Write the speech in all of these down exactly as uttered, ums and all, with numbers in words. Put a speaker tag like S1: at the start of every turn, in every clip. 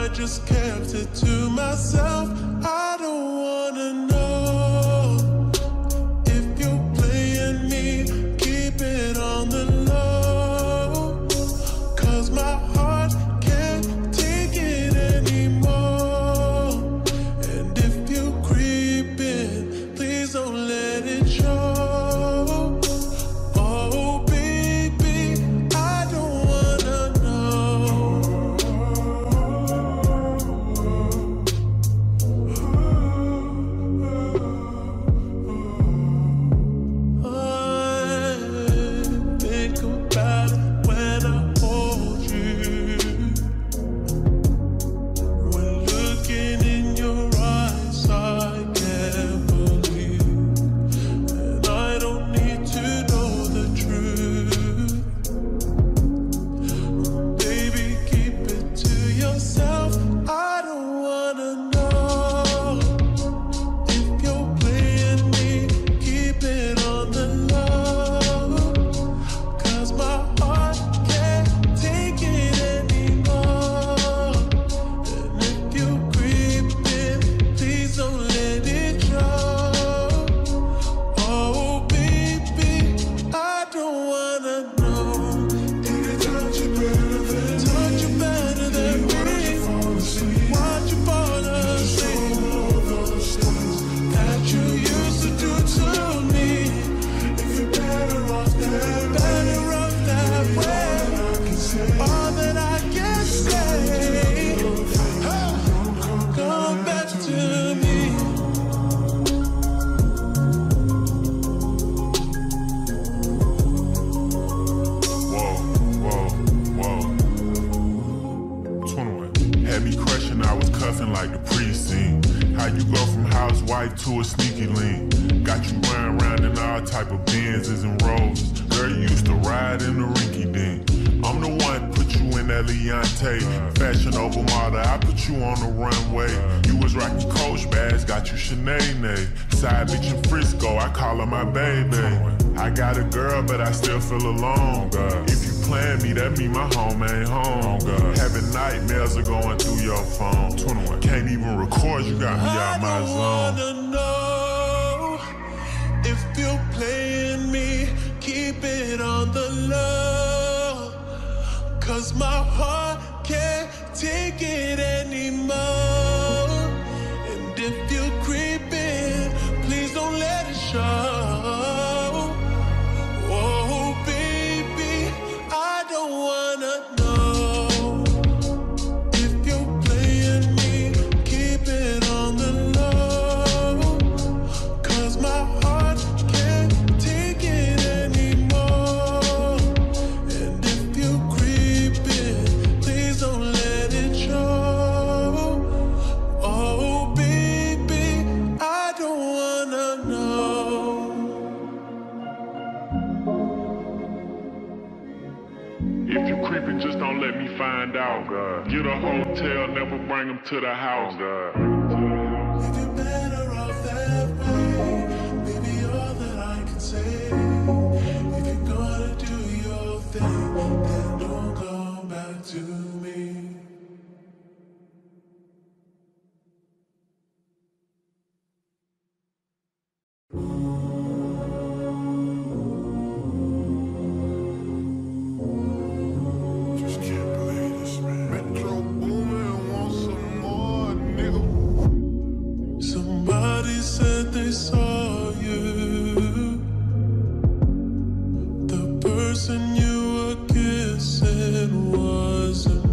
S1: just kept it to myself. I don't wanna know if you're playing me. Keep it on the low, 'cause my heart can't take it anymore. And if you're creeping, please don't let it show. Like the precinct. How you go from housewife to a sneaky link? Got you running around in all type of Benzes and Rolls. Girl, you used to ride in the rinky dink. I'm the one put you in that Leontay. Fashion over model, I put you on the runway. You was rocking Coach bags, got you Sinead. Side bitch in Frisco, I call her my baby. I got a girl, but I still feel alone. If you plan me, that mean my home ain't home. Having nightmares are going through your phone. twenty-one Can't even record, you got me out my zone.
S2: I don't wanna know if you're playing me. Keep it on the low, 'cause my heart can't take it anymore. And if you're creeping, please don't let it show.
S3: If you creeping, just don't let me find out. Oh, get a hotel, never bring them to the house. Oh,
S2: if you're better off that way, baby, all that I can say. If you're gonna do your thing, then don't come back to me.
S1: Somebody said they saw you. The person you were kissing wasn't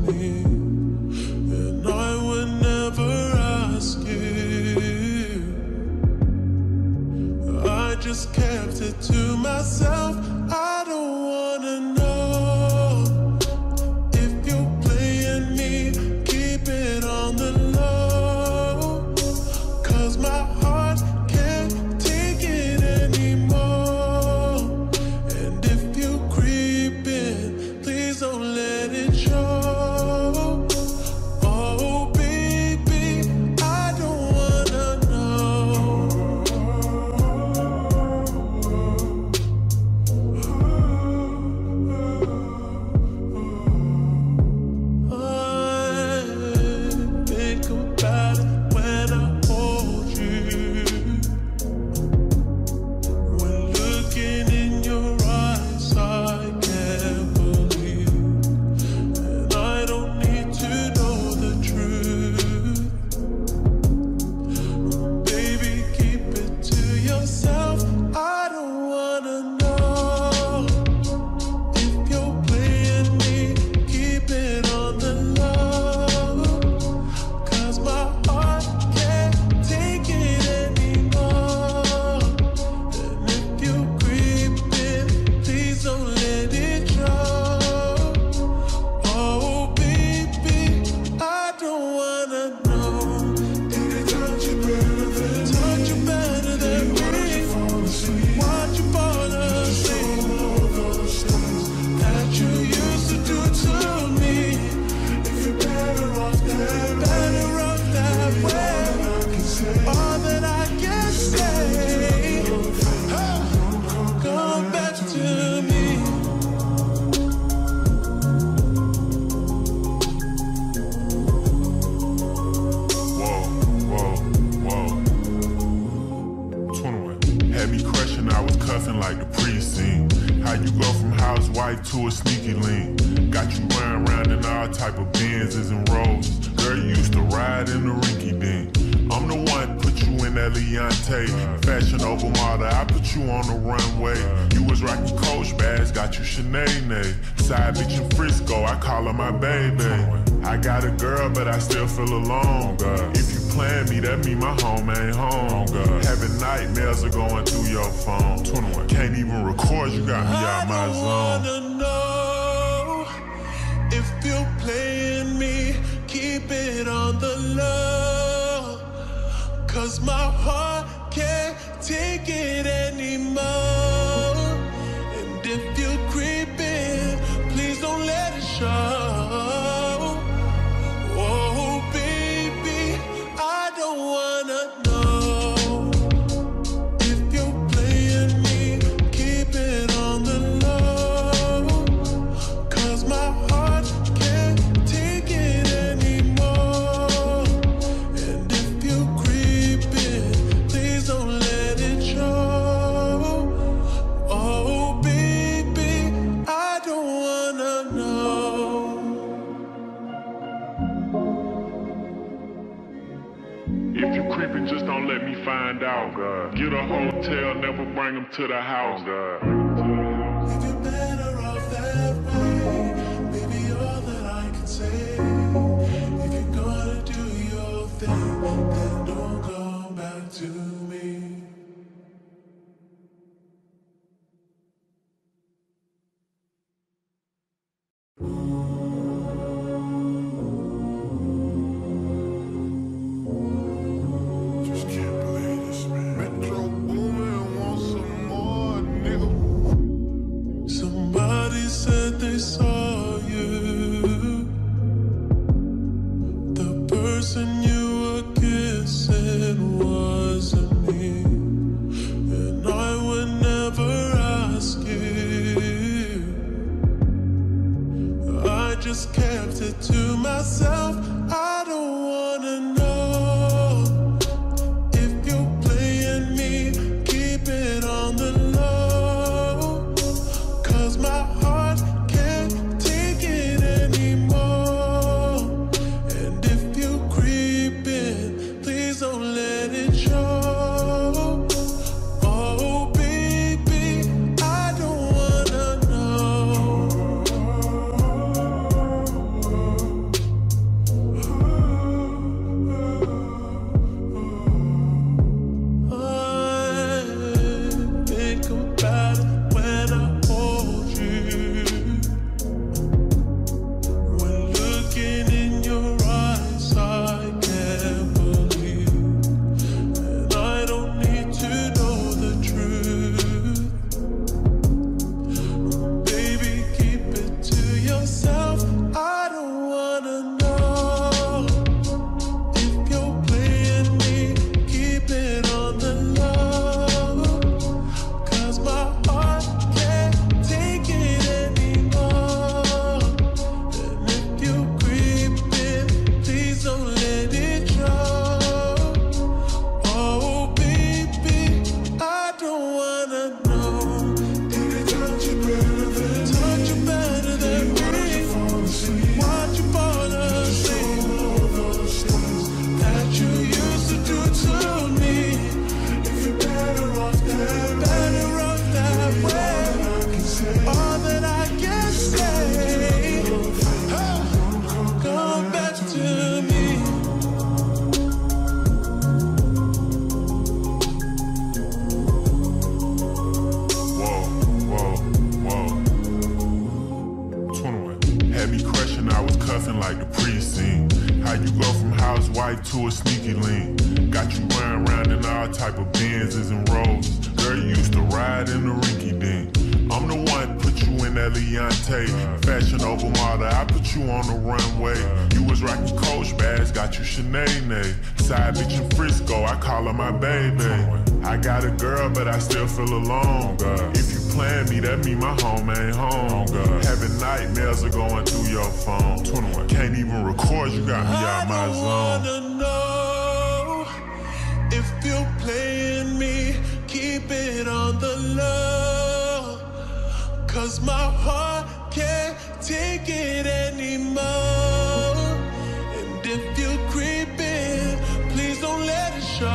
S1: housewife to a sneaky link. Got you running around in all type of Benzes and Rolls. Girl, you used to ride in the rinky dink. I'm the one put you in that Leontay. Fashion over model, I put you on the runway. You was rocking Coach bags, got you Sinead. Side bitch in Frisco, I call her my baby. I got a girl, but I still feel alone. If you plan me, that mean my home ain't home. Having nightmares are going through your phone. Can't even record, you got me out my zone.
S2: I wanna know if you're playing me, keep it on the low. Cause my heart can't take it anymore. And if you're creeping, please don't let it show. Oh baby, I don't wanna know. If you're playing me, keep it on the low. Cause my heart can't take it anymore. And if you're creeping, please don't let it show. Oh baby, I don't wanna know.
S3: If you creeping, just don't let me find out. God. Get a hotel, never bring them to the house. God.
S2: If you're better off that way, maybe all that I can say. If you're gonna do your thing, then don't come back to me.
S1: Just can't believe this, man. Metro Boomin wants some more, nigga.
S2: Somebody said they saw you. The person you were kissing wasn't me. And I would never ask you. I just kept it to myself. I don't wanna know. If you're playing me, keep it on the low. Cause my heart can't take it anymore. And if you're creeping, please don't let it show. Oh baby, I don't wanna know. I think about it when I hold you. When looking in your eyes, I can't believe. And I don't need to know the truth. Baby, keep it to yourself. I don't wanna know. If you're playing me, keep it on the low. Cause my heart can't take it anymore. And if you're creeping, please don't let it show. Oh baby, I don't wanna know. Did it touch you better than touch you better than me? Watch you fall asleep. That you used to do to me. If you're better off that, better off that way. All that I can say, oh, come back to me.
S1: Whoa, whoa, whoa. twenty-one. Had me crushing, I was cuffing like the precinct. How you go from housewife to a sneaky link. Got you running around in all type of Benzes and Rolls. Girl, you used to ride in the rinky dink. I'm the one put you in that Leontay. Fashion over model, I put you on the runway. You was rocking Coach bags, got you Sinead. Side bitch in Frisco, I call her my baby. I got a girl, but I still feel alone. If you plan me, that mean my home ain't home. Having nightmares are going through your phone. Can't even record, you got me out my zone.
S2: I don't wanna know. If you're playing me, keep it on the low. Cause my heart take it anymore. And if you're creeping, please don't let it show.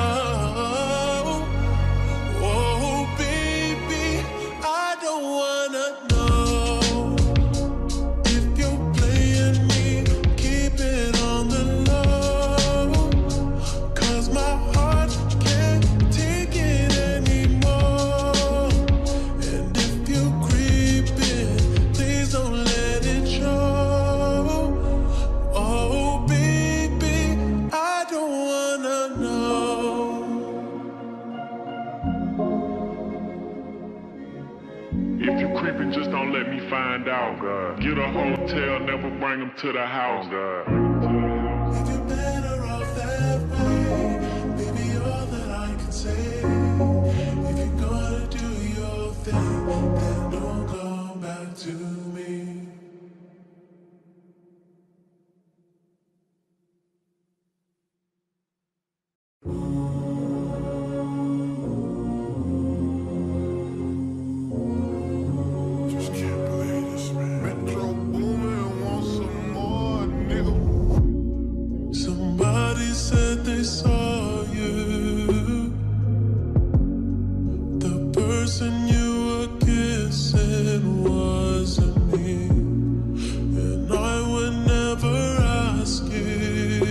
S2: Oh, baby, I don't wanna know. If you're playing me, keep it on the low. Cause my heart can't take it anymore. And if you're creeping, please don't let it show. Oh, baby, I don't wanna know.
S3: If you creeping, just don't let me find out. God. Get a hotel, never bring them to the house. God.
S2: If you're better off that way, baby, all that I can say. If you're gonna do your thing, then don't come back to me.
S1: Just can't believe this, man. Metro Boomin wants some more, nigga.
S2: Somebody said they saw you. The person you were kissing wasn't me. And I would never ask you.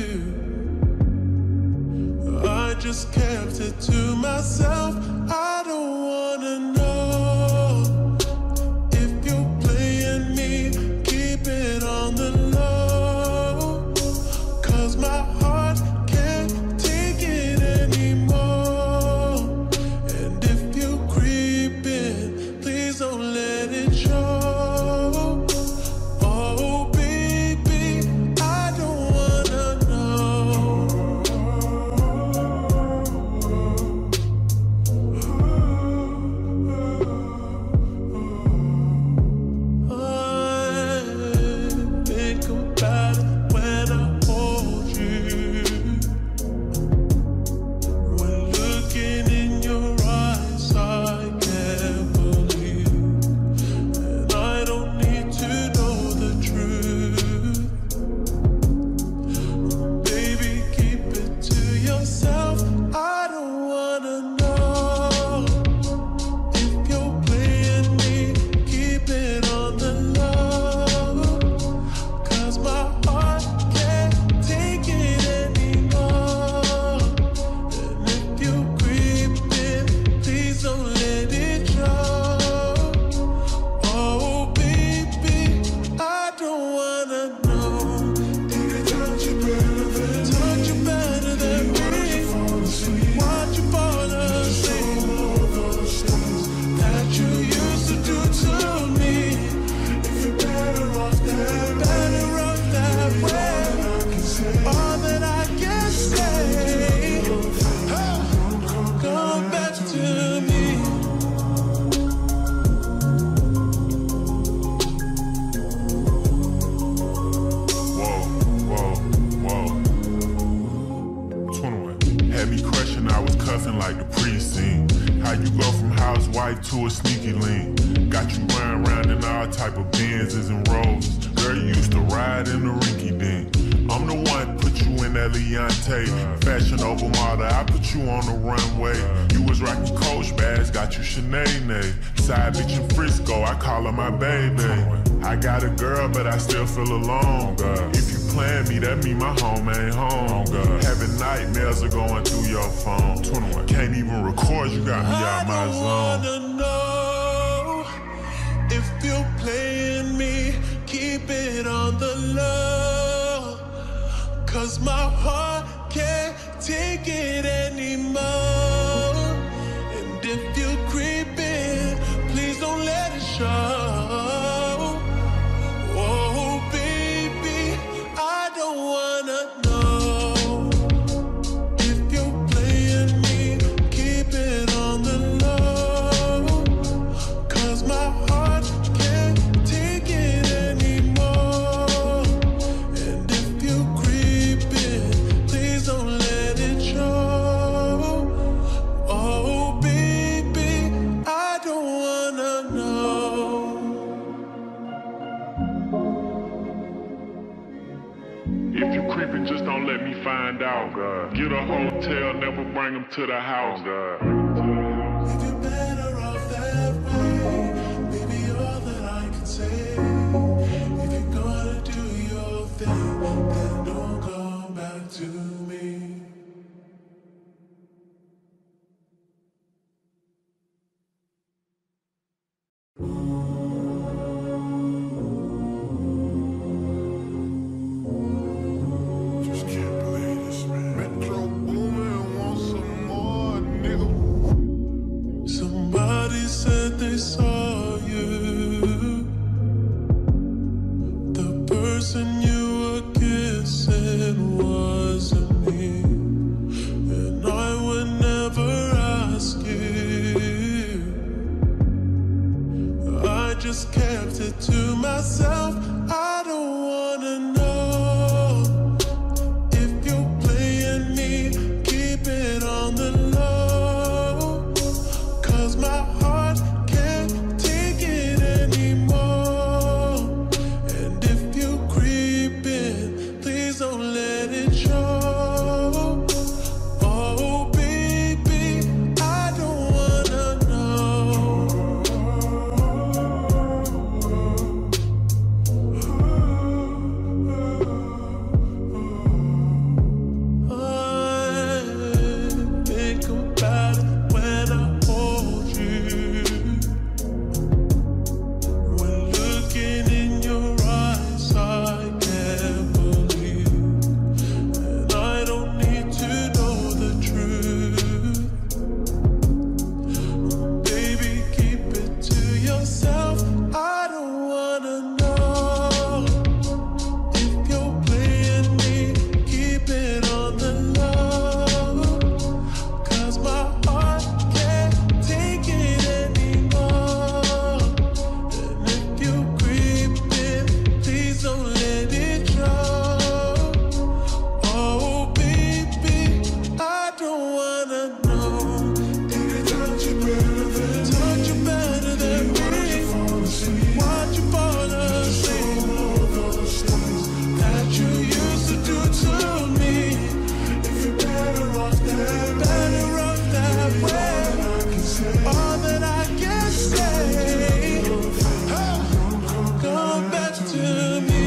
S2: I just kept it to myself. I don't wanna know. If you're playing me, keep it on the low. Cause my heart can't take it anymore. And if you're creeping, please don't let it show. Oh, baby, I don't wanna know. I think about it when I hold you. When looking in your eyes, I can't believe. And I don't need to know the truth. Baby, keep it to yourself. I don't wanna know. If you're playing me, keep it on the low. Cause my heart can't take it anymore. And if you're creeping, please don't let it show. Oh, baby, I don't wanna know. Did it touch you better than touch you better than me? Watch you fall asleep. That you used to do to me. If you're better off that, better off that way. All that I can say, come back to me.
S1: Whoa, whoa, whoa. twenty-one. Had me crushing, I was cuffing like the precinct. How you go from housewife to a sneaky link? Got you running around in all type of Benzes and Rolls. Girl, you used to ride in the rinky dink. I'm the one put you in that Leontay. Fashion over model, I put you on the runway. You was rocking Coach bags, got you Sinead. Side bitch in Frisco, I call her my baby. I got a girl, but I still feel alone. If you plan me, that mean my home ain't home. Having nightmares are going through your phone. Can't even record, you got me out my
S2: I don't
S1: zone.
S2: wanna know. If you're playing me, keep it on the low. Cause my heart can't take it anymore. And if you're creeping, please don't let it show. Oh, baby, I don't wanna know. If you're playing me, keep it on the low. Cause my heart can't take it anymore. And if you're creeping, please don't let it show.
S3: creeping, just don't let me find out. Oh, get a hotel, never bring them to the house. Oh,
S2: if you're better off that way, baby, all that I can say. If you're gonna do your thing, then don't come back to me.
S1: Just can't believe this, man. Metro Boomin wants some more, nigga.
S2: Somebody said they saw you. The person you were kissing wasn't me, and I would never ask you. I just kept it to myself. I don't wanna know if you're playing me. Keep it on the low, 'cause my heart can't take it anymore. And if you're creeping, please don't let it show. Oh baby, I don't wanna know. I think about it when I hold you. When looking in your eyes, I can't believe. And I don't need to know the truth. Baby, keep it to yourself. I don't wanna know if you're playing me. Keep it on the low, 'cause my heart can't take it anymore. And if you're creeping, please don't let it show. Oh baby, I don't wanna know. Did it touch you better than touch you better than me? Watch you fall asleep. Watch you fall asleep. All those things that you used to do to me. If you're better off that better off that way. All that I can say, oh, come back to me.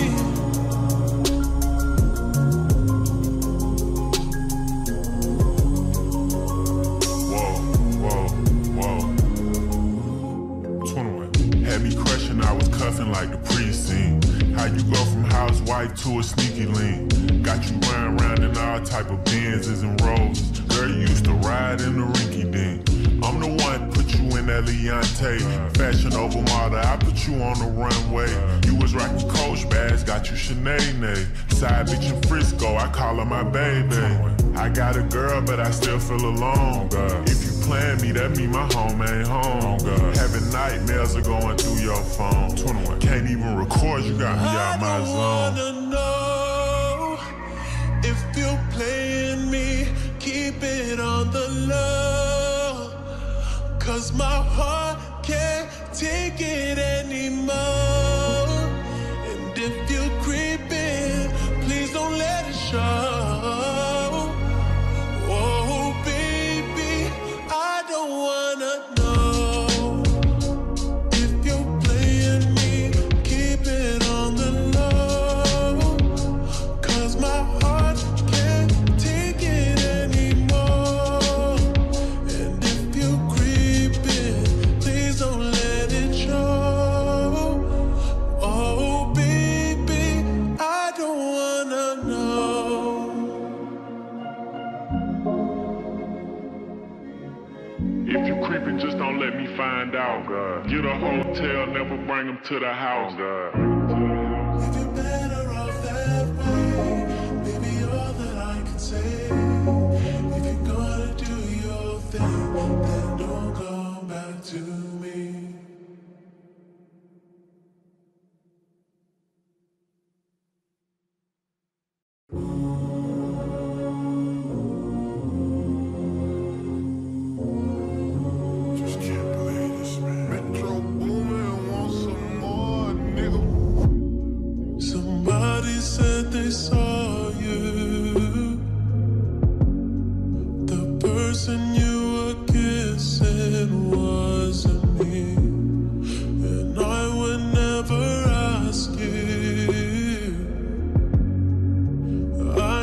S1: Whoa, whoa, whoa. twenty-one. Had me crushing, I was cuffing like the precinct. How you go from housewife to a sneaky link? Got you running around in all type of Benzes and Rolls. Girl, you used to ride in the rinky dink. I'm the one put you in that Leontay. Fashion over model, I put you on the runway. You was rocking Coach bags, got you Sinead. Side bitch in Frisco, I call her my baby. I got a girl, but I still feel alone. If you plan me, that mean my home ain't home. Having nightmares are going through your phone. twenty-one. Can't even record, you got me out my
S2: I don't
S1: zone.
S2: wanna know if you're playing me. Keep it on the low, 'cause my heart can't take it anymore. And if you're creeping, please don't let it show. Oh baby, I don't wanna know if you're playing me. Keep it on the low, 'cause my heart can't take it anymore. And if you're creeping, please don't let it show. Oh baby, I don't wanna know.
S3: if you creeping, just don't let me find out. Oh, get a hotel, never bring them to the house. Oh,
S2: If you're better off that way, baby, all that I can say. If you're gonna do your thing, then don't come back to me.
S1: Just can't believe this, man. Metro Boomin wants some more, nigga.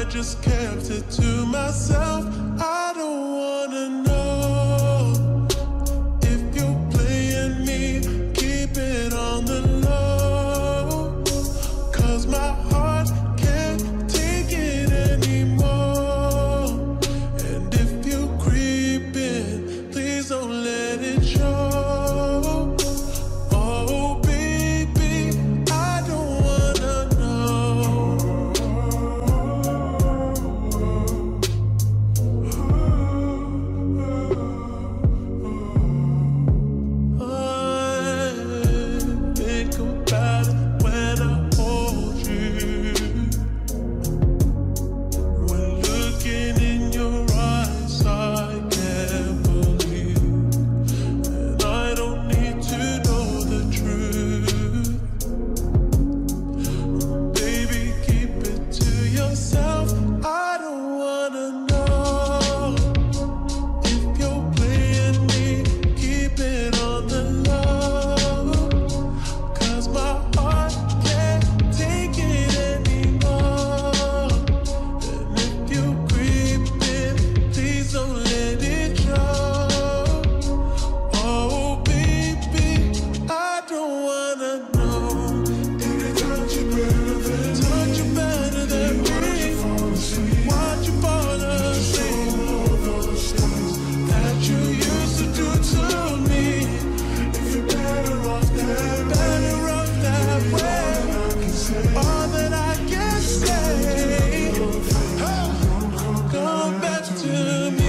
S2: just kept it to myself. I don't wanna know if you're playing me. Keep it on the low, 'cause my heart can't take it anymore. And if you're creeping, please don't let it show. Oh baby, I don't wanna know. I think about it when I hold you. When looking in your eyes, I can't believe. And I don't need to know the truth. Baby, keep it to yourself. I don't wanna know if you're playing me. Keep it on the low, 'cause my heart can't take it anymore. And if you're creeping, please don't let it show. Oh baby, I don't wanna know. Did it touch you better than touch you better than me? Watch you fall asleep. That you used to do to me. If you're better off that, better off that way. All that I can say, oh, come back to me.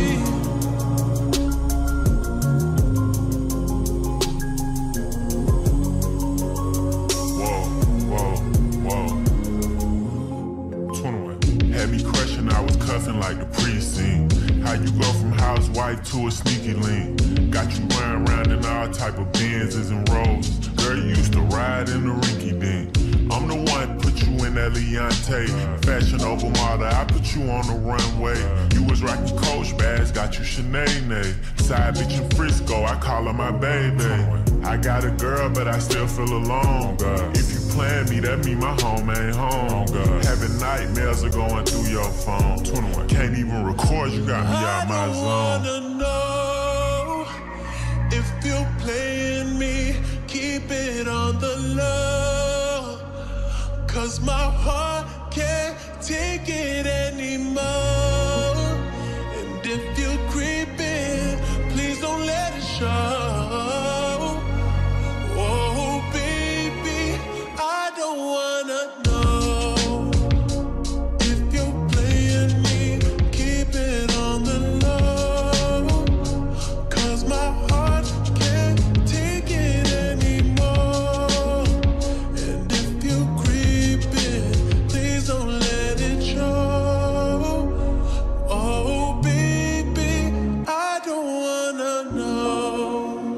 S1: Whoa, whoa, whoa. twenty-one. Had me crushing, I was cuffing like the precinct. How you go from housewife to a sneaky link? Got you running around in all type of Benzes and Rolls. Girl, you used to ride in the rinky dink. I'm the one put you in that Leontay. Fashion over model, I put you on the runway. You was rocking Coach bags, got you Sinead. Side bitch in Frisco, I call her my baby. I got a girl, but I still feel alone. If you plan me, that mean my home ain't home. Having nightmares are going through your phone. twenty-one. Can't even record, you got me out my
S2: I don't
S1: zone.
S2: wanna know if you're playing me. Keep it on the low, 'cause my heart can't take it anymore. And if you're creeping, please don't let it show. Oh baby, I don't wanna know if you're playing me. Keep it on the low, 'cause my heart can't take it anymore. And if you're creeping, please don't let it show. Oh baby, I don't wanna know.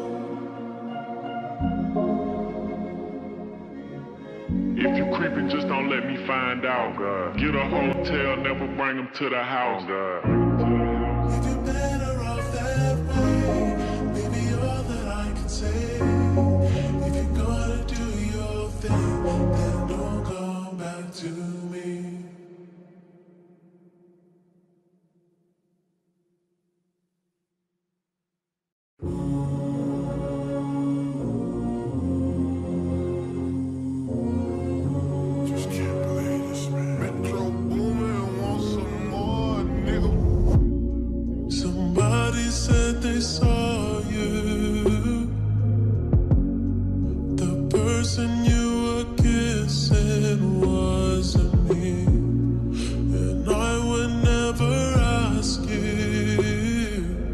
S3: If you creeping, just don't let me find out. Get a hotel, never bring them to the house.
S2: If you're better off that way, baby, all that I can say. If you're gonna do your thing, then don't come back to me.
S1: Just can't believe this, man. Metro Boomin want some more, nigga.
S2: Somebody said they saw you. The person you were kissing wasn't me. And I would never ask you.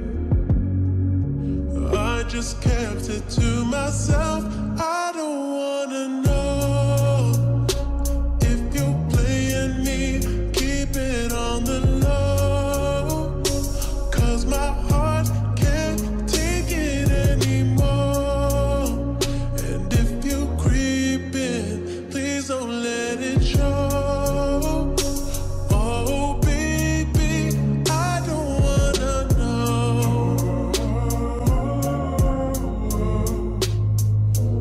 S2: I just kept it to myself. I don't wanna know if you're playing me. Keep it on the low, 'cause my heart can't take it anymore. And if you're creeping, please don't let it show. Oh baby, I don't wanna know.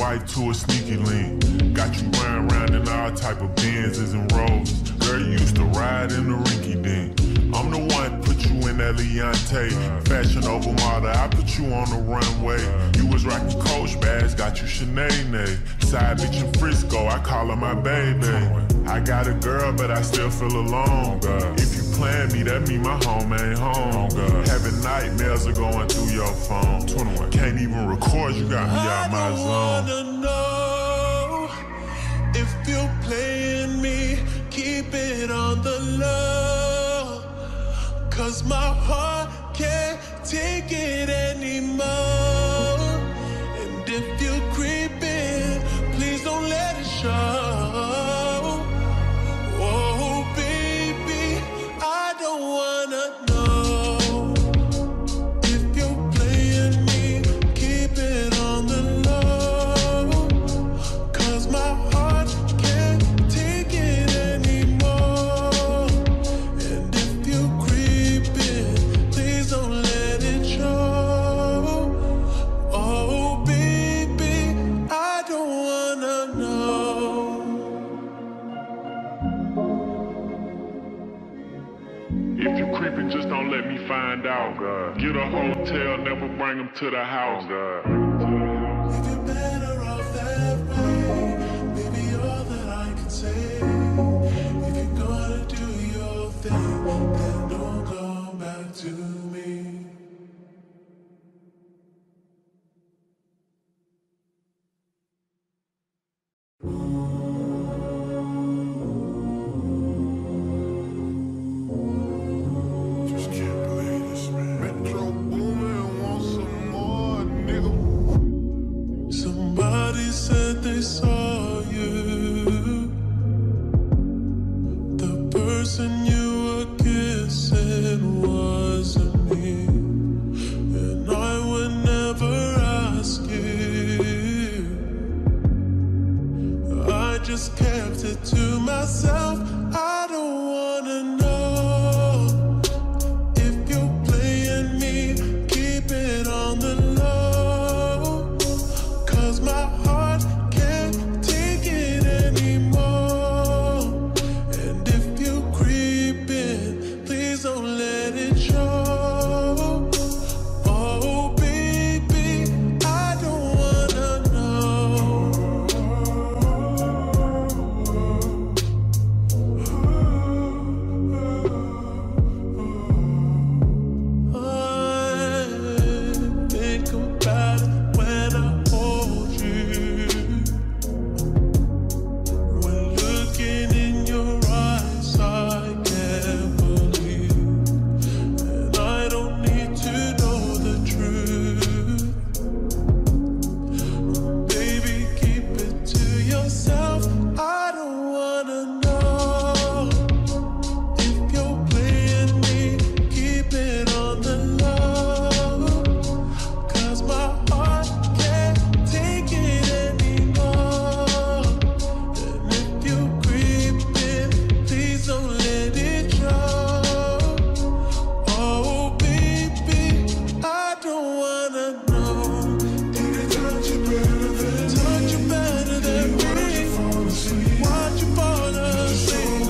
S1: housewife to a sneaky link. Got you riding around in all type of Benzes and Rolls. Girl, you used to ride in the rinky dink. I'm the one put you in that Leontay. Fashion over model, I put you on the runway. You was rocking Coach bags, got you Sinead. Side bitch in Frisco, I call her my baby. I got a girl, but I still feel alone. If you plan me, that mean my home ain't home. Having nightmares are going through your phone. Can't even record, you got me out my zone.
S2: I don't wanna know if you're playing me, keep it on the low. Cause my heart can't take it anymore. And if you're creeping, please don't let it show. Oh baby, I don't wanna know if you're playing me, keep it on the low. Cause my heart can't take it anymore. And if you're creeping, please don't let it show. Oh baby, I don't wanna know.
S3: If you creeping, just don't let me find out. God. Get a hotel, never bring them to the house. God.
S2: If you're better off that way, baby, all that I can say. If you're gonna do your thing, then don't come back to me.
S1: Just can't believe this, man. Metro Boomin want some more, nigga.
S2: Somebody said they saw you. The person you were kissing wasn't me. And I would never ask you. I just kept it to myself. I don't wanna know if you're playing me, keep it on the low. Cause my heart can't take it anymore. And if you're creeping, please don't let it show. Oh baby, I don't wanna know. I think about it when I hold you. When looking in your eyes, I can't believe. And I don't need to know the truth. Baby, keep it to yourself. I don't wanna know if you're playing me, keep it on the low. Cause my heart can't take it anymore. And if you're creeping, please don't let it show. Oh baby, I don't wanna know. Did it touch you better than touch you better than me? Watch you fall asleep.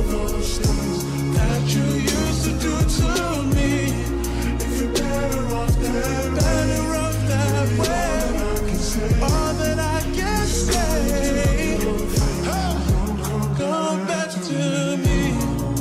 S2: That you used to do to me. If you're better off that, better off that way. All that I can say, oh, come back to me.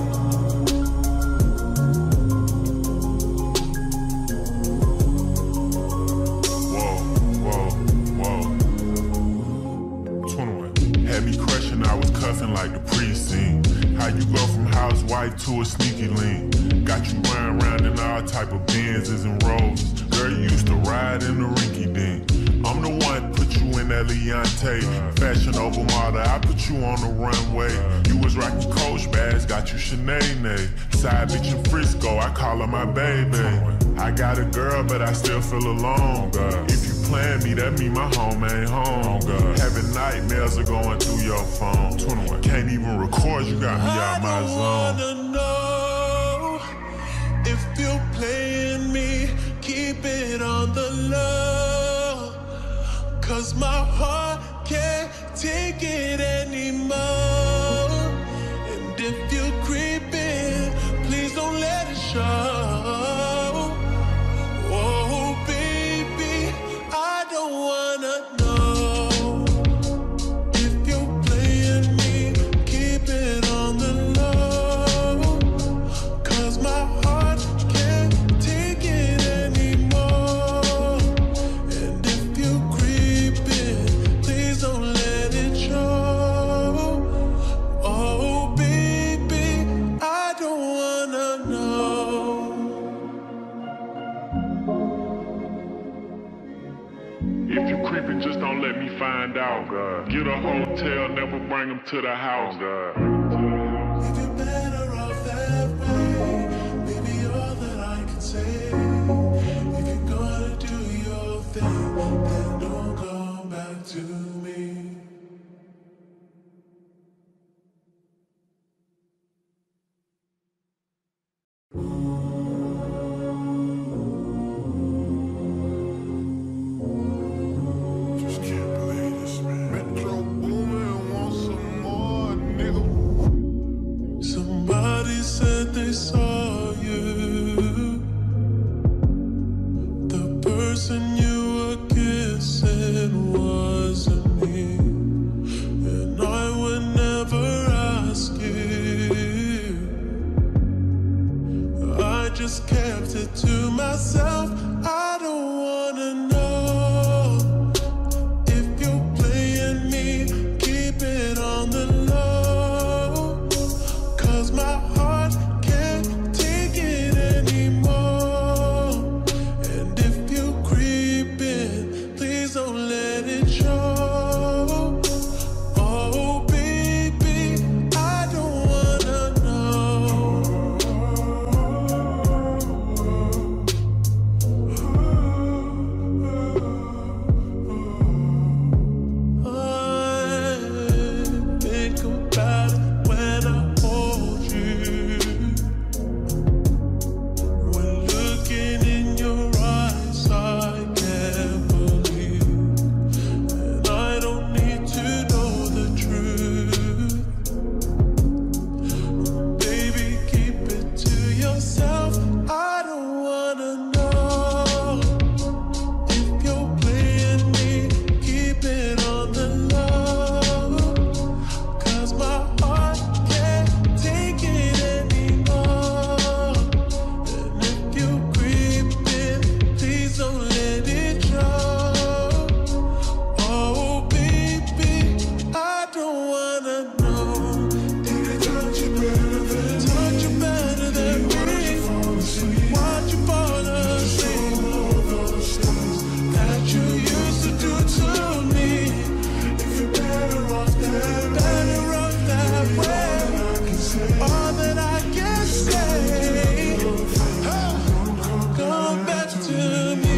S1: Whoa, whoa, whoa. twenty-one. Had me crushing, I was cuffing like the precinct. How you go from housewife to a sneaky link? Got you riding around in all type of Benzes and Rolls. Girl, you used to ride in the rinky dink. I'm the one put you in that Leontay. Fashion over model, I put you on the runway. You was rocking Coach bags, got you Sinead. Side bitch in Frisco, I call her my baby. I got a girl, but I still feel alone. If you plan me, that mean my home ain't home. Having nightmares are going through your phone. Can't even record, you got me out my zone.
S2: I don't wanna know if you're playing me, keep it on the low. Cause my heart take it anymore. And if you're creeping, please don't let it show. Oh, baby, I don't wanna know. If you're playing me, keep it on the low. Cause my heart can't take it anymore. And if you're creeping, please don't let it show. Oh, baby, I don't wanna know.
S3: If you creeping, just don't let me find out. Oh, get a hotel, never bring them to the house. Oh,
S2: If you're better off that way, baby, all that I can say. If you're gonna do your thing, then don't come back to me.
S1: Just can't believe this, man. Metro Boomin want some more, nigga.
S2: Somebody said they saw you. The person you were kissing wasn't me. And I would never ask you. I just kept it to myself. I don't wanna know. If you're playing me, keep it on the low. Cause my heart can't take it anymore. And if you're creeping, please don't let it show. Oh, baby, I don't wanna know. I think about it when I hold you. When looking in your eyes, I can't believe. And I don't need to know the truth. Baby, keep it to yourself. I don't wanna know. If you're playing me, keep it on the low. Cause my heart can't take it anymore. And if you're creeping, please don't let it show. Oh, baby, I don't wanna know. Did I touch you better than touch you better than me? Watch you fall asleep. That you used to do to me. If you're better off that, better off that way. All that I can say, oh, come back to me.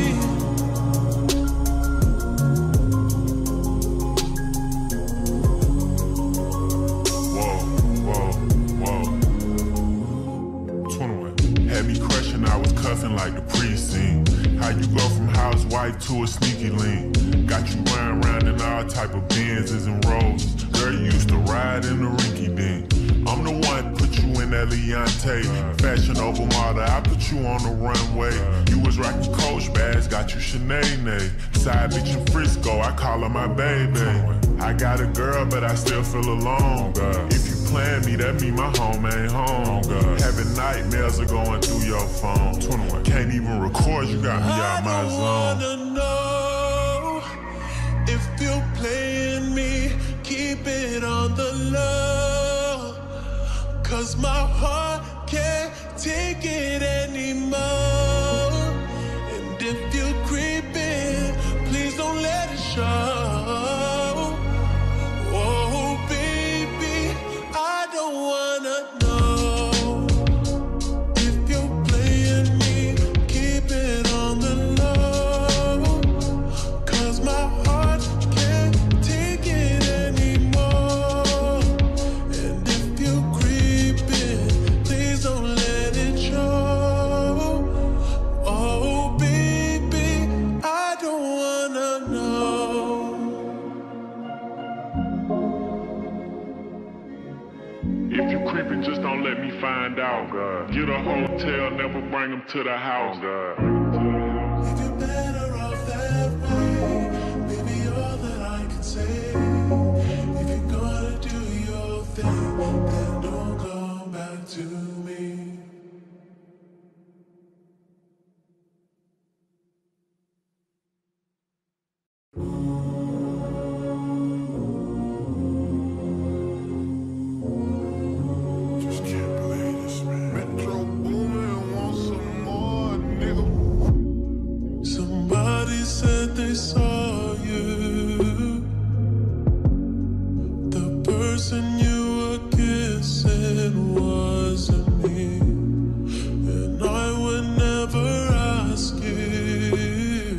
S1: Whoa, whoa, whoa. twenty-one. Had me crushing, I was cuffing like the precinct. How you go from housewife to a sneaky link? Got you riding around in all type of Benzes and Rolls. Girl, you used to ride in the rinky dink. I'm the one put you in that Leontay. Fashion over model, I put you on the runway. You was rocking Coach bags, got you Sinead. Side bitch in Frisco, I call her my baby. I got a girl, but I still feel alone. If you plan me, that mean my home ain't home. Having nightmares are going through your phone. Can't even record, you got me out my
S2: I don't
S1: zone.
S2: wanna know. If you're playing me, keep it on the low. Cause my heart can't take it anymore. And if you're creeping, please don't let it show. Oh, baby, I don't wanna know. If you're playing me, keep it on the low. Cause my heart can't take it anymore. And if you're creeping, please don't let it show.
S3: find out. Oh, get a hotel, never bring them to the house. Oh,
S2: if you're better off that way, baby, all that I can say. If you're gonna do your thing, then don't come back to me.
S1: Just can't believe this, man. Metro Boomin wants some more, nigga.
S2: Somebody said they saw you. The person you were kissing wasn't me, and I would never ask you.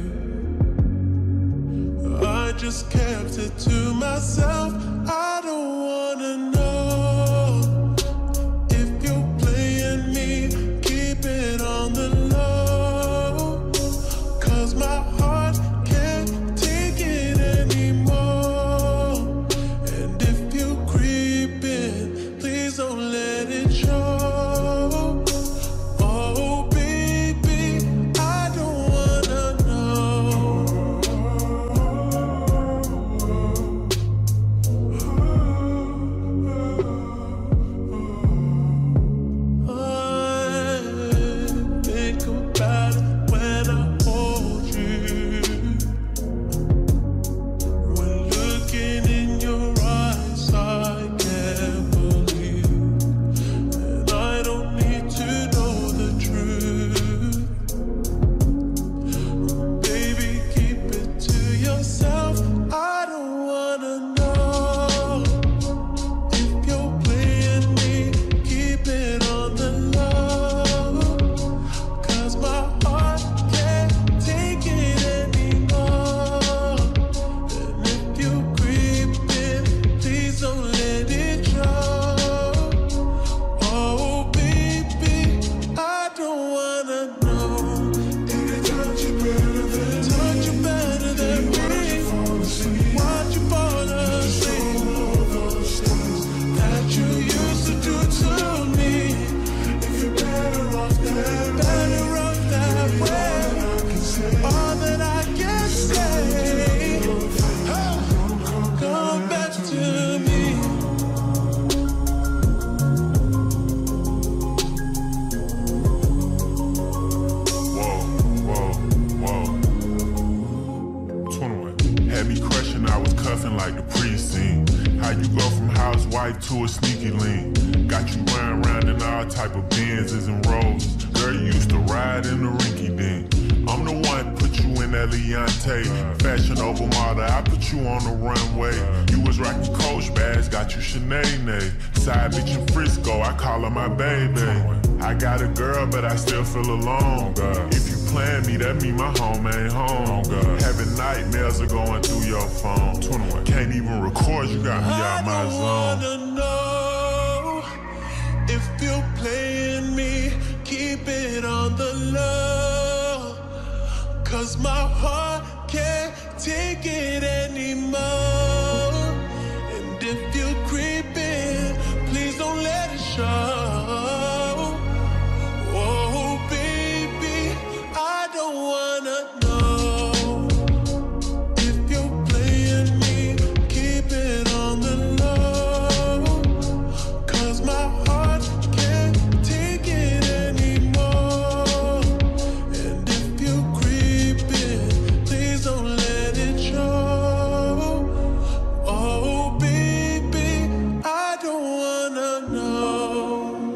S2: I just kept it to myself. I don't wanna know if you're playing me. Keep it on the low, 'cause my heart can't take it anymore. And if you're creeping, please don't let it show. Oh baby, I don't wanna know. I think about it when I hold you. When looking in your eyes, I can't believe. And I don't need to know the truth. Baby, keep it to yourself. I don't wanna know if you're playing me. Keep it on the low, 'cause my heart can't take it anymore. And if you're creeping, please don't let it show. Oh baby, I don't wanna know. Did it touch you better than touch you better than me? Watch you fall asleep. That you used to do to me. If you're better off that, better off that way. All that I can say, oh, come back to me.
S1: Whoa, whoa, whoa. twenty-one. Had me crushing, I was cuffing like the precinct. How you go from housewife to a sneaky link? Got you running around in all type of Benzes and Rolls. Girl, you used to ride in the rinky dink. I'm the one put you in that Leontay. Fashion over model, I put you on the runway. You was rocking Coach bags, got you Sinead. Side bitch in Frisco, I call her my baby. I got a girl, but I still feel alone. If you plan me, that mean my home ain't home. Having nightmares are going through your phone. twenty-one. Can't even record, you got me out my
S2: I don't
S1: zone.
S2: wanna know if you're playing me. Keep it on the low, 'cause my heart can't take it anymore. And if you're creeping, please don't let it show. Oh baby, I don't wanna know if you're playing me. Keep it on the low, 'cause my heart can't take it anymore. And if you're creeping, please don't let it show. Oh baby, I don't wanna know.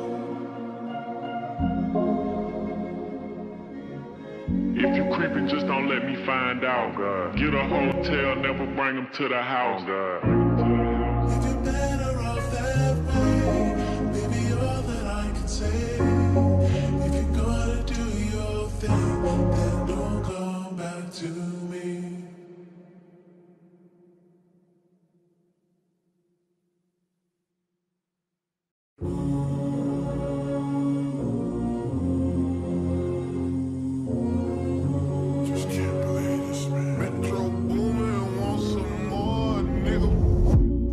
S3: if you creeping, just don't let me find out. Oh, get a hotel, never bring them to the house. Oh,
S2: If you're better off that way, baby, all that I can say. If you're gonna do your thing, then don't come back to me.
S1: Just can't believe this, man. Metro Boomin wants some more, nigga.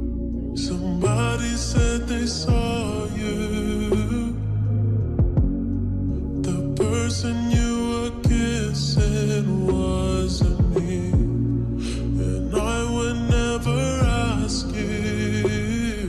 S2: person you were kissing wasn't me, and I would never ask you.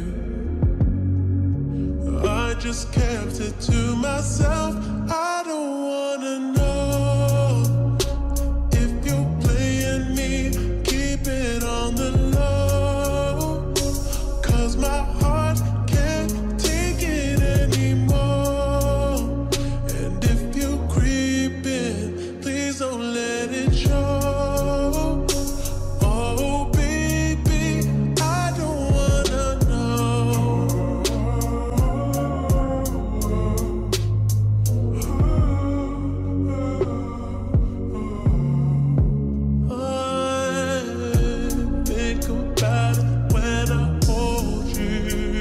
S2: I just kept it to myself. I don't wanna know if you're playing me. Keep it on the low, 'cause my heart can't take it anymore. And if you're creeping, please don't let it show. Oh baby, I don't wanna know. I think about it when I hold you.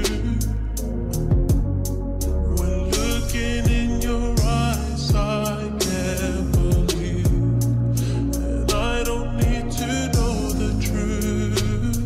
S2: When looking in your eyes, I can't believe. And I don't need to know the truth.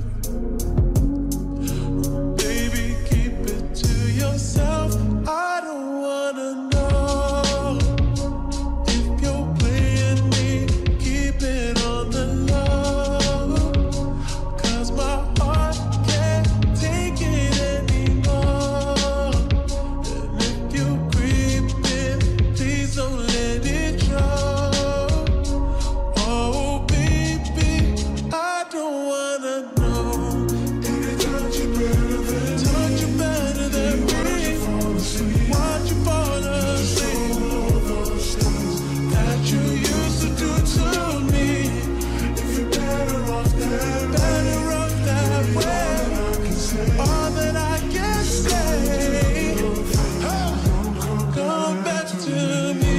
S2: Baby, keep it to yourself. I don't wanna know if you're playing me. Keep it on the low, 'cause my heart can't take it anymore. And if you're creeping, please don't let it show. Oh baby, I don't wanna know. Did it touch you better than touch you better than me? Watch you fall asleep. That you used to do to me. If you're better off that better off that way. All that I can say, oh, come back to me.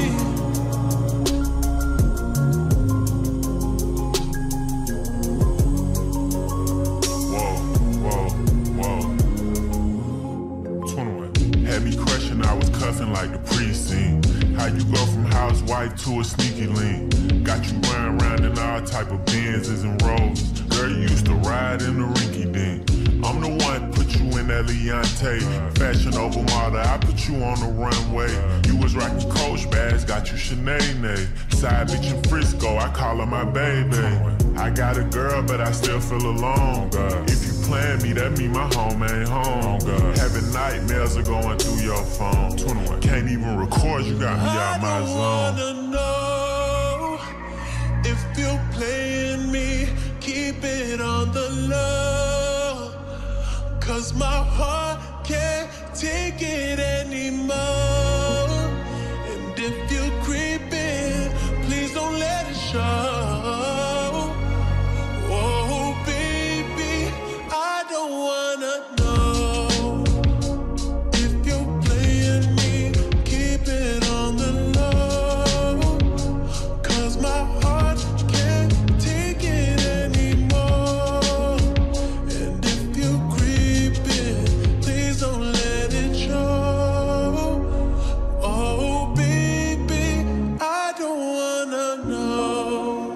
S1: Whoa, whoa, whoa. twenty-one. Had me crushing, I was cuffing like the precinct. How you go from housewife to a sneaky link? Got you running around in all type of Benzes and Rolls. Girl, you used to ride in the rinky dink. I'm the one put you in that Leontay. Fashion over model, I put you on the runway. You was rocking Coach bags, got you Sinead. Side bitch in Frisco, I call her my baby. I got a girl, but I still feel alone. If you plan me, that mean my home ain't home. Having nightmares are going through your phone. twenty-one. Can't even record, you got me out my
S2: I don't
S1: zone.
S2: wanna know if you're playing me. Keep it on the low, 'cause my heart can't take it anymore. And if you're creeping, please don't let it show. Oh baby, I don't wanna know if you're playing me. Keep it on the low, 'cause my heart can't take it anymore. And if you're creeping, please don't let it show. Oh baby, I don't wanna know.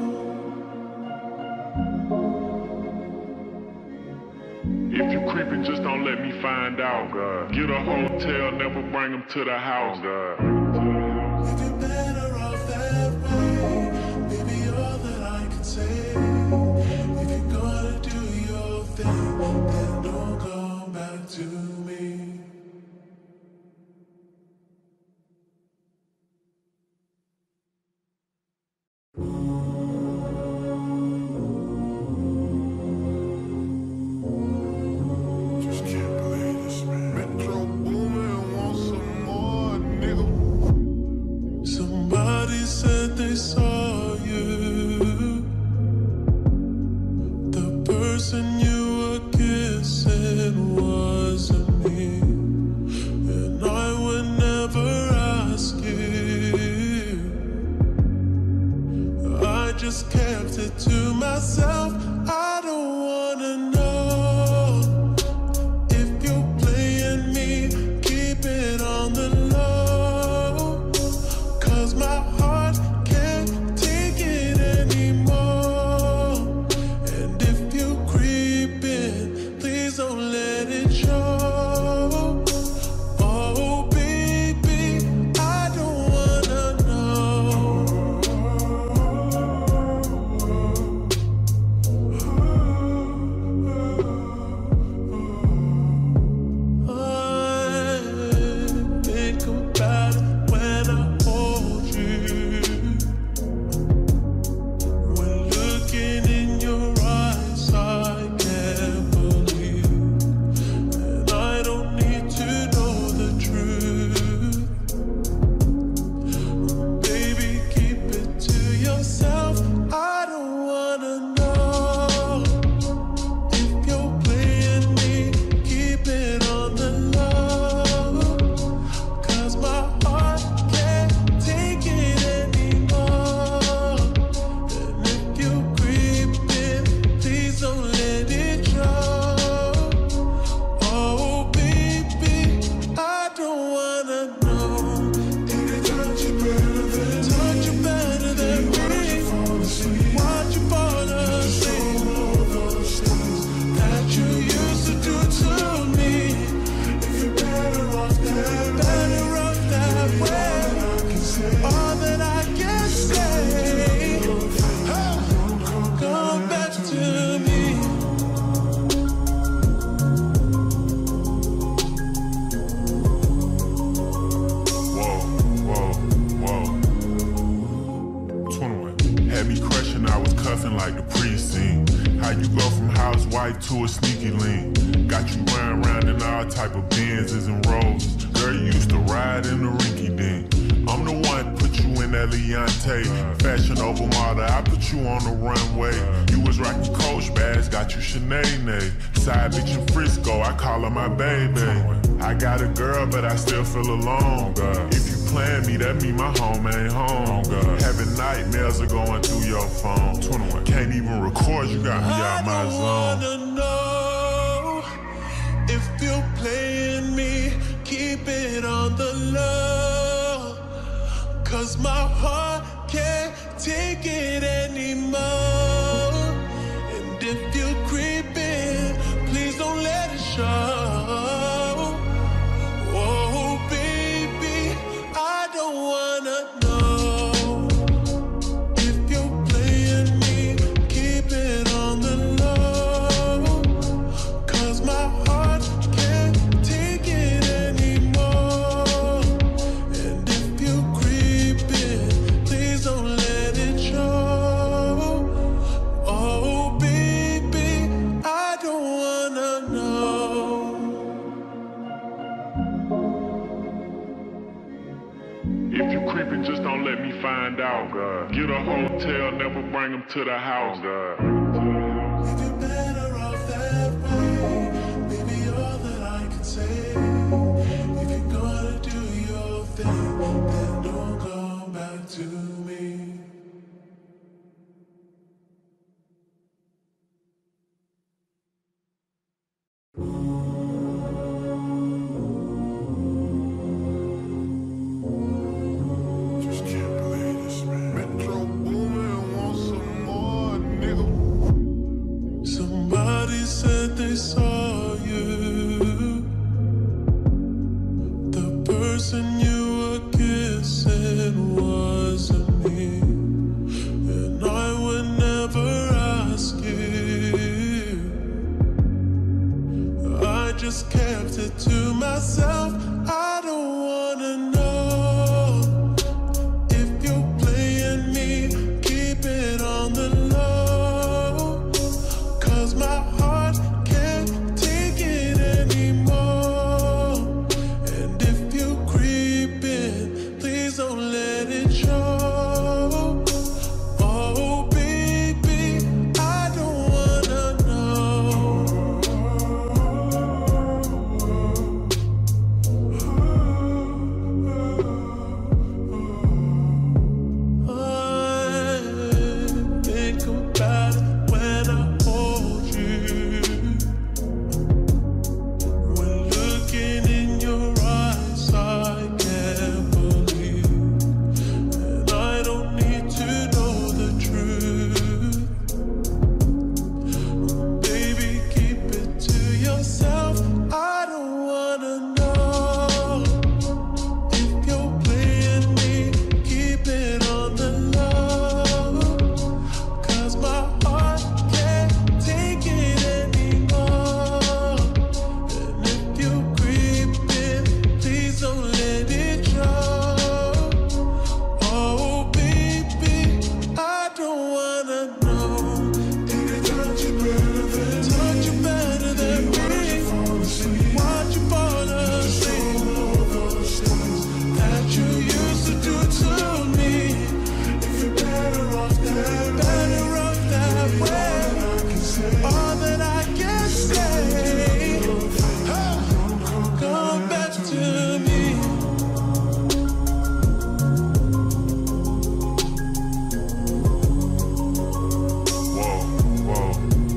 S3: If you creeping, just don't let me find out. Get a hotel, never bring them to the house.
S2: If you're better off that way, baby, all that I can say. If you're gonna do your thing, then don't come back to me.
S1: Just can't believe this, man. Metro Boomin want some more, nigga.
S2: Somebody said they saw you. The person you were kissing wasn't me, and I would never ask you. I just kept it to myself. I don't wanna know if you're playing me. Keep it on the low, 'cause my heart can't take it anymore. And if you're creeping, please don't let it show. Oh baby, I don't wanna know
S1: like the precinct. How you go from housewife to a sneaky link. Got you riding around in all type of Benzes and Rolls. Girl, you used to ride in the rinky dink. I'm the one put you in that Leontay. Fashion over model, I put you on the runway. You was rocking Coach bags, got you Sinead. Side bitch in Frisco, I call her my baby. I got a girl, but I still feel alone. If you plan me, that mean my home ain't home. Having nightmares are going through your phone. Can't even record, you got me out my zone.
S2: I wanna know if you're playing me, keep it on the low. Cause my heart can't take it anymore. And if you're creeping, please don't let it show. Oh baby, I don't wanna know. If you're playing me, keep it on the low. Cause my heart can't take it anymore. And if you're creeping, please don't let it show. Oh baby, I don't wanna know.
S3: If you creeping, just don't let me find out. God. Get a hotel, never bring them to the house. God.
S2: If you're better off that way, baby, all that I can say. If you're gonna do your thing, then don't come back to me.
S1: Just can't believe this, man. Metro Boomin wants some more, nigga.
S2: Somebody said they saw you. The person you were kissing wasn't me. And I would never ask you. I just kept it to myself. I don't wanna know. If you're playing me, keep it on the low. Cause my heart can't take it anymore. And if you're creeping, please don't let it show. Oh baby, I don't wanna know. I think about it when I hold you. When looking in your eyes, I can't believe. And I don't need to know the truth. Baby, keep it to yourself. I don't wanna know. If you're playing me, keep it on the low. Cause my heart can't take it anymore. And if you're creeping, please don't let it show. Oh baby, I don't wanna know. Did it touch you better than touch you better than me? Watch you fall asleep. That you used to do to me. If you're better off that, better off that way. All that I can say, oh, come back to me.
S1: Whoa, whoa,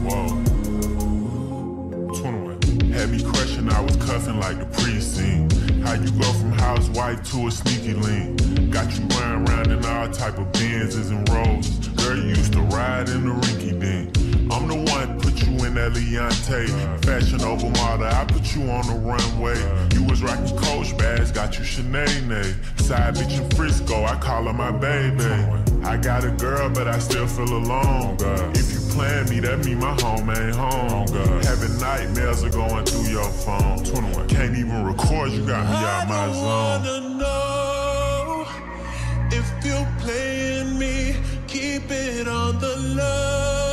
S1: whoa. twenty-one. Had me crushing, I was cuffing like the precinct. How you go from housewife to a sneaky link. Got you riding around in all type of Benzes and Rolls. Girl, you used to ride in the rinky dink. I'm the one put you in that Leontay. Fashion over model, I put you on the runway. You was rocking Coach bags, got you Sinead. Side bitch in Frisco, I call her my baby. I got a girl, but I still feel alone. If you plan me, that mean my home ain't home. Having nightmares are going through your phone. Can't even record, you got me out my zone.
S2: I don't wanna know. 'Cause know. If you're playing me, keep it on the low.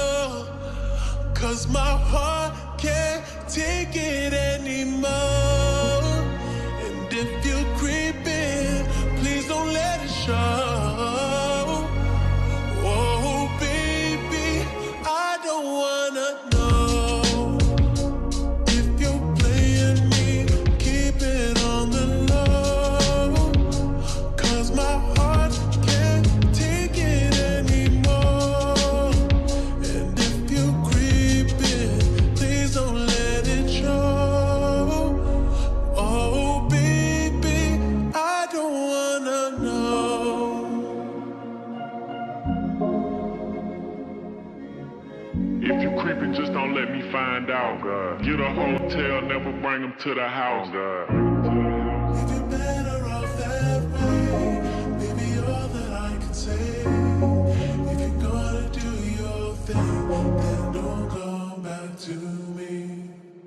S3: creeping, just don't let me find out. Get a hotel, never bring them to the house.
S2: If you're better off that way, baby, all that I can say. If you're gonna do your thing, then don't come back to me.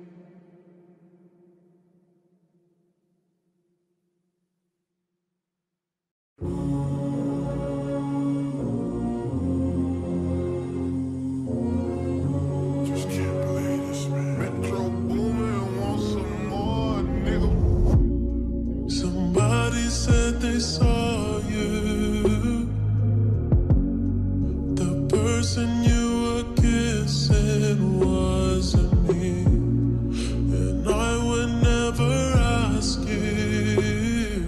S1: Just can't believe this, man. Metro Boomin wants some more, nigga.
S2: Somebody said they saw you. The person you were kissing wasn't me, and I would never ask you.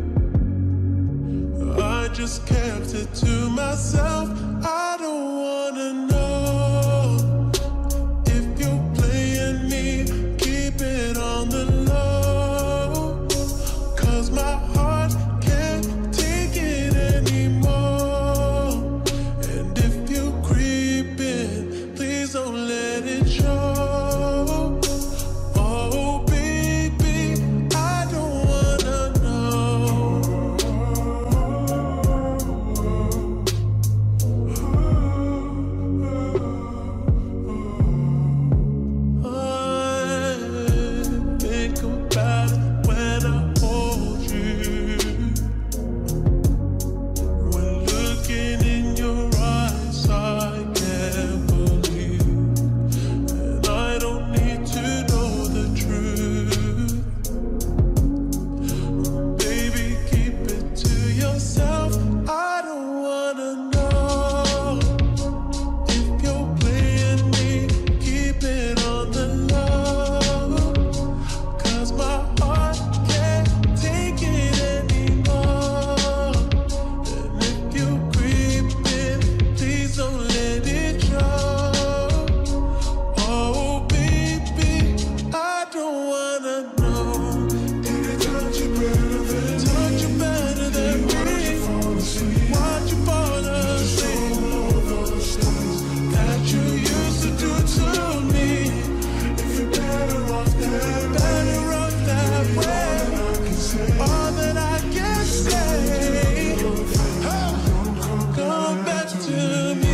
S2: I just kept it to myself. I don't wanna know if you're playing me. Keep it on the low, 'cause my heart can't take it anymore. And if you're creeping, please don't let it show. Oh baby, I don't wanna know. I think about it when I hold you. When looking in your eyes, I can't believe. And I don't need to know the truth. Baby, keep it to yourself. I don't wanna know if you're playing me. Keep it on the low, 'cause my heart can't take it anymore. And if you're creeping, please don't let it show. Oh baby, I don't wanna know. Did it touch you better than me? Touch you better than me? Watch you fall asleep. That you used to do to me. If you're better off that, better off that way. All that I can say, oh, come back to me.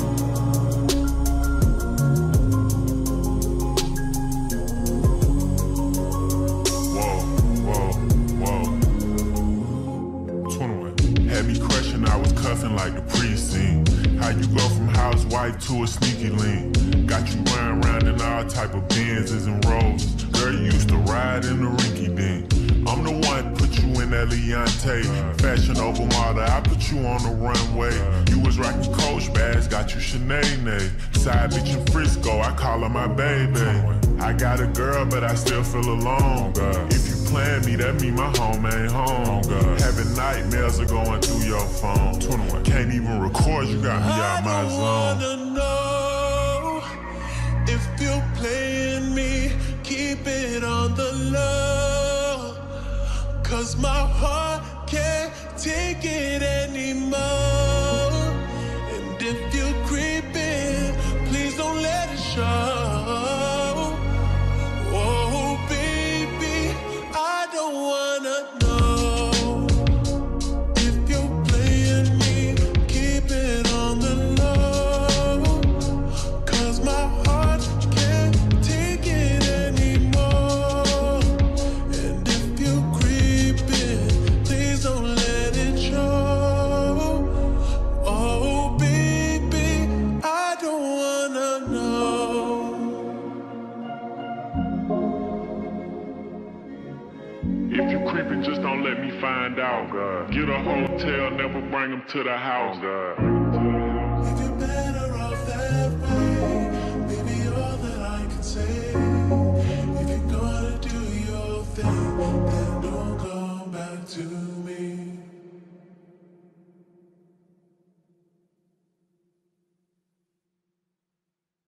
S1: Whoa, whoa, whoa. twenty-one. Had me crushing, I was cuffing like the precinct. How you go from housewife to a sneaky link? Got you running around in all type of Benzes and Rolls. Girl, you used to ride in the rinky dink. I'm the one put you in that Leontay. Fashion over model, I put you on the runway. You was rocking Coach bags, got you Sinead. Side bitch in Frisco, I call her my baby. I got a girl, but I still feel alone. If you plan me, that mean my home ain't home. Having nightmares are going through your phone. Can't even record, you got me out my
S2: I don't
S1: zone.
S2: wanna know if you're playing me. Keep it on the low, 'cause my heart can't take it anymore. And if you're creeping, please don't let it show. Oh baby, I don't wanna know if you're playing me. Keep it on the low, 'cause my heart can't take it anymore. And if you're creeping, please don't let it show. Oh baby, I don't wanna know.
S3: If you creeping, just don't let me find out. Get a hotel, never bring them to the house.